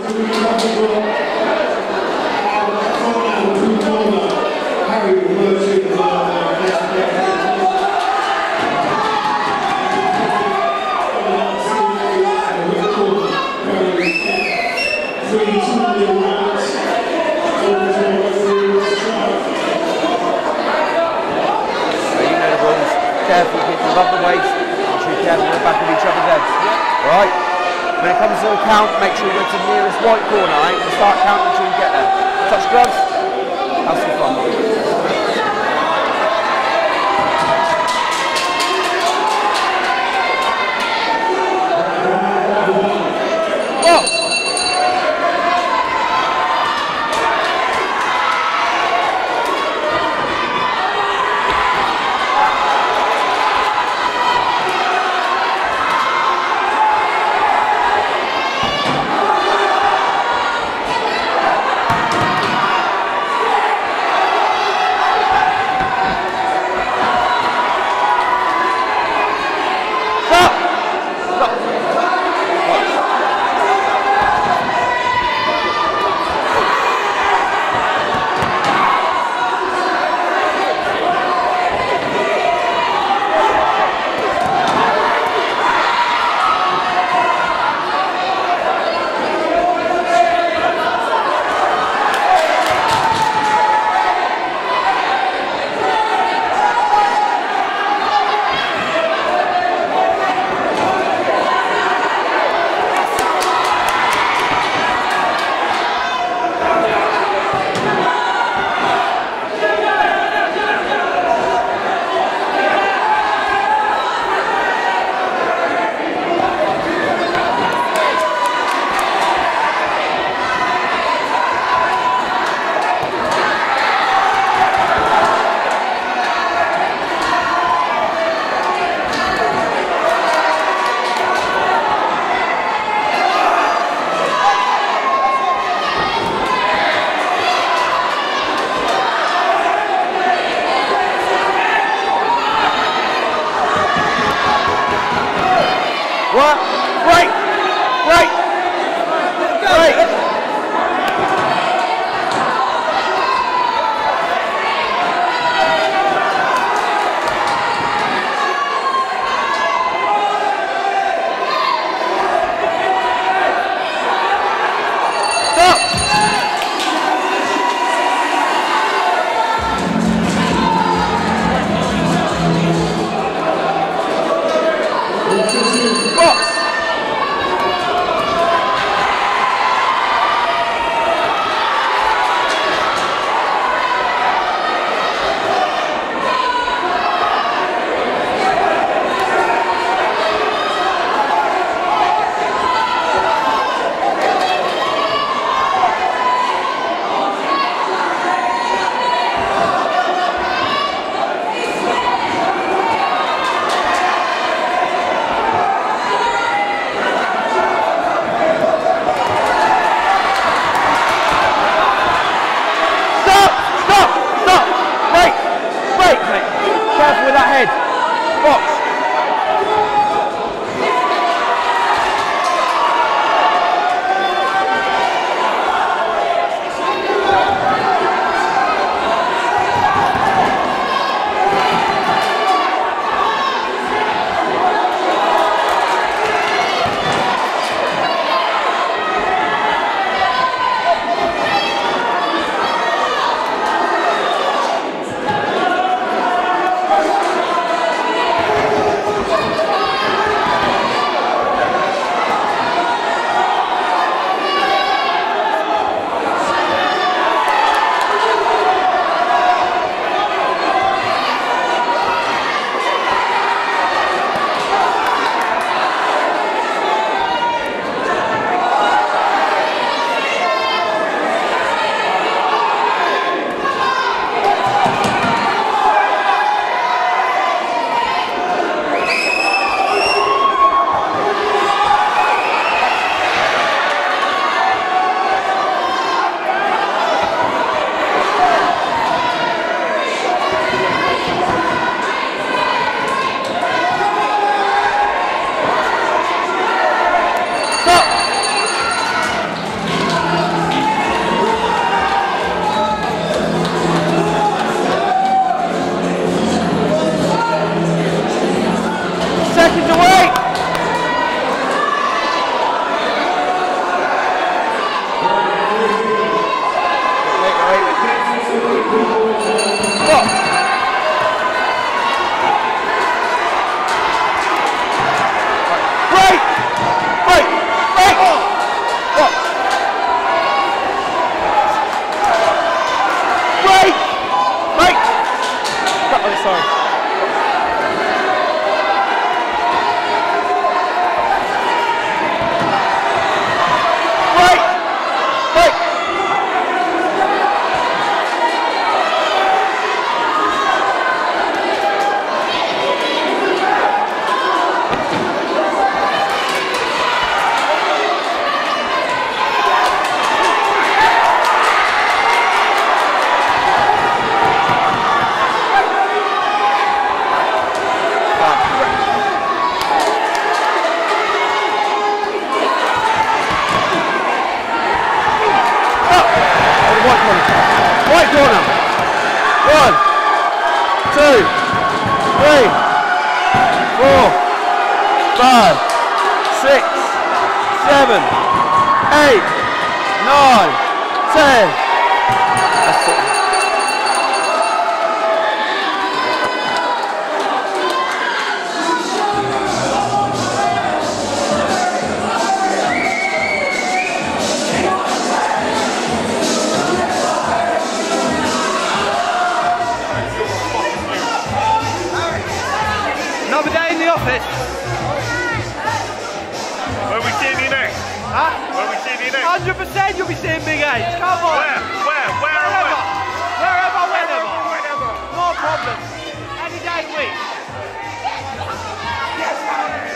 Careful, keep above the waist. Make sure you're careful at the back of each other's heads. Right? When it comes to the count, make sure you go to the nearest white corner, right? And start counting until you get there. Touch gloves. Have some fun. What? Break! Break! Break! Careful with that head. Box. sorry. Wait! Wait! White corner. 1, 2, 3, 4, 5, 6, 7, 8, 9, 10. That's it. Another day in the office. Where we seeing you next? Huh? Where we seeing you next? 100% you'll be seeing Big H. Come on. Where? Wherever. Whenever. Whenever. No problem. Any day of the week. Yes,